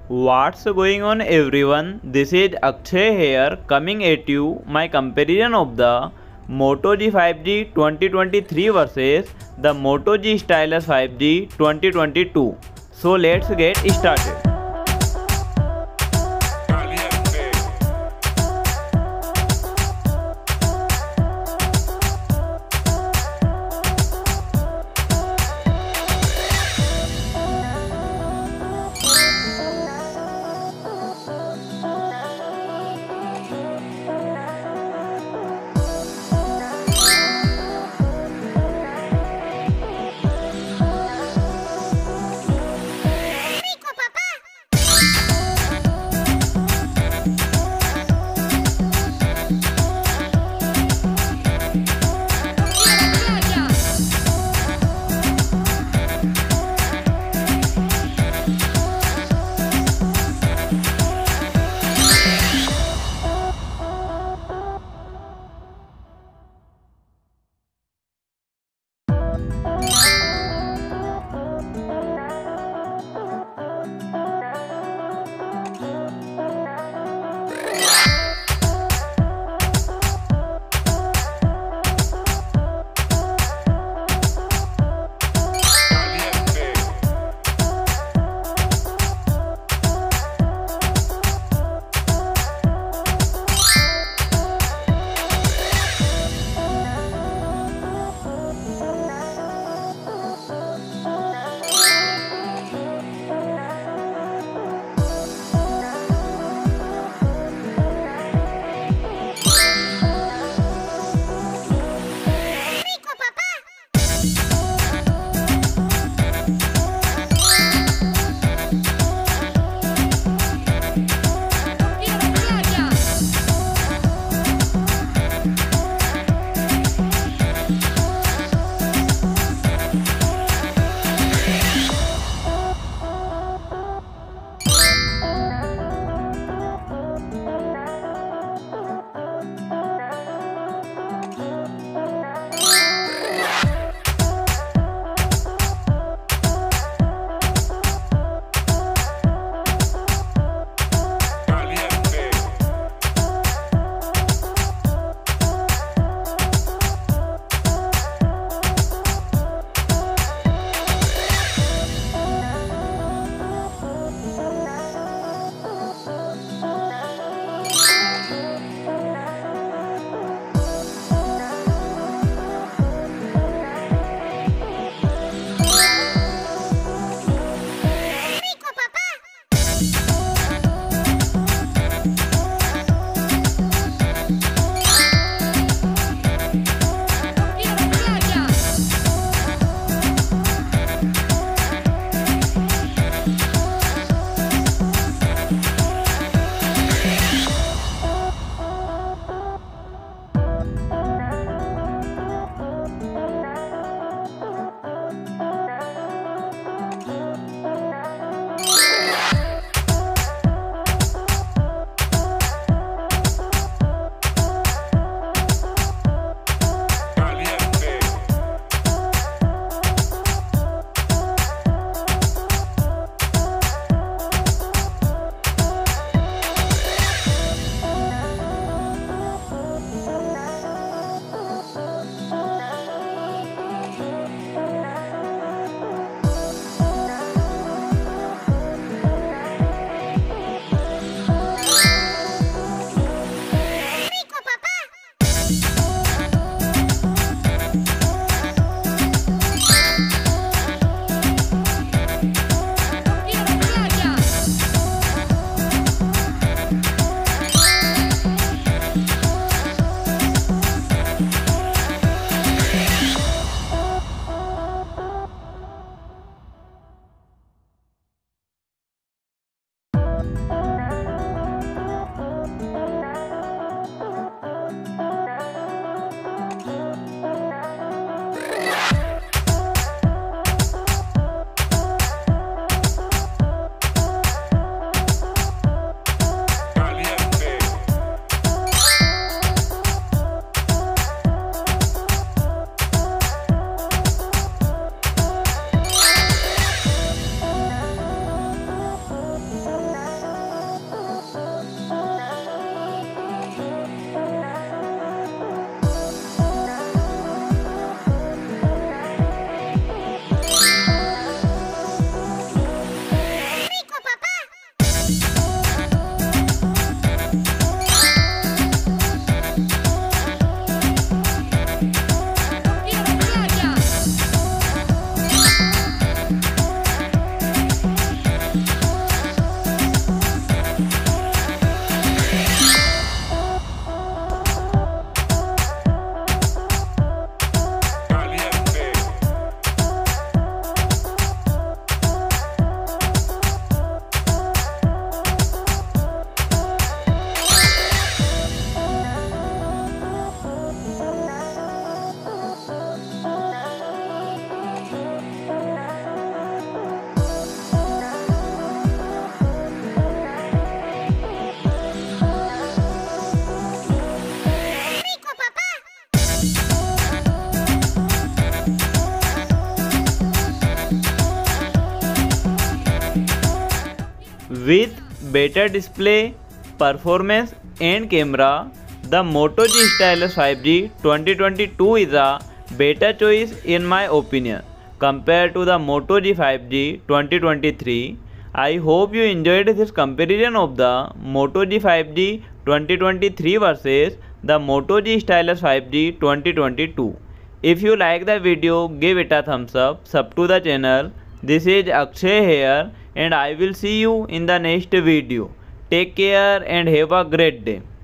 What's going on everyone? This is Akshay here coming at you my comparison of the Moto G 5G 2023 versus the Moto G Stylus 5G 2022. So let's get started. With better display, performance and camera, the Moto G Stylus 5G 2022 is a better choice in my opinion compared to the Moto G 5G 2023. I hope you enjoyed this comparison of the Moto G 5G 2023 versus the Moto G Stylus 5G 2022. If you like the video, give it a thumbs up, sub to the channel. This is Akshay here and I will see you in the next video. Take care and have a great day.